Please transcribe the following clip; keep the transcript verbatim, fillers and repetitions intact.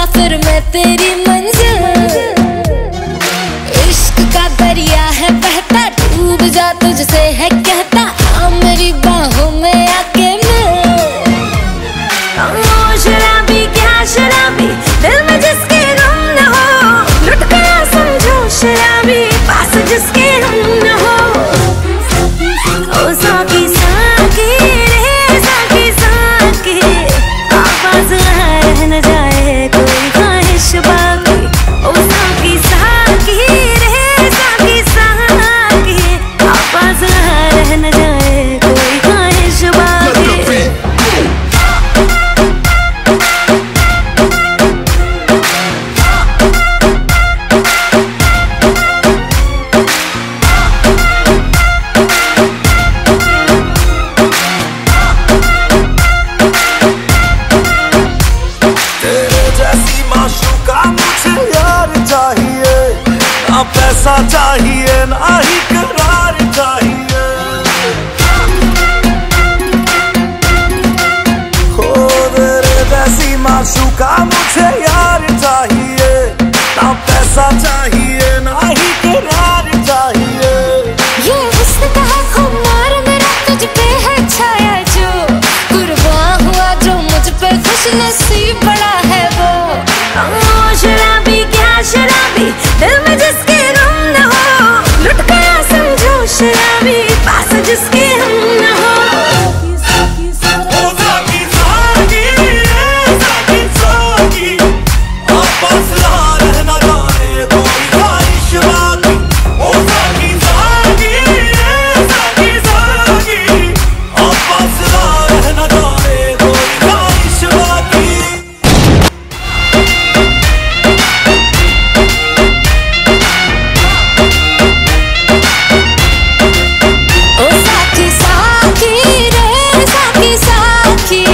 मुसाफिर मैं तेरी मंजिल, इश्क का दरिया है बहता, डूब जा तुझसे है कहता, आ मेरी बाहों में आके मिल। ओ शराबी क्या शराबी, दिल में जिसके गम न हो, लुट गया समझो शराबी, पास जिसके हम न हो। ओ साकी साकी रे साकी साकी, आवाज रह न जाए कोई ख्वाहिश बाकी। ओ साकी साकी रे साकी साकी, आवाज रह न जाए कोई ख्वाहिश बाकी। पैसा चाहिए ना ही करार चाहिए, हो तेरे जैसी माशूका मुझे यार चाहिए, ना पैसा चाहिए।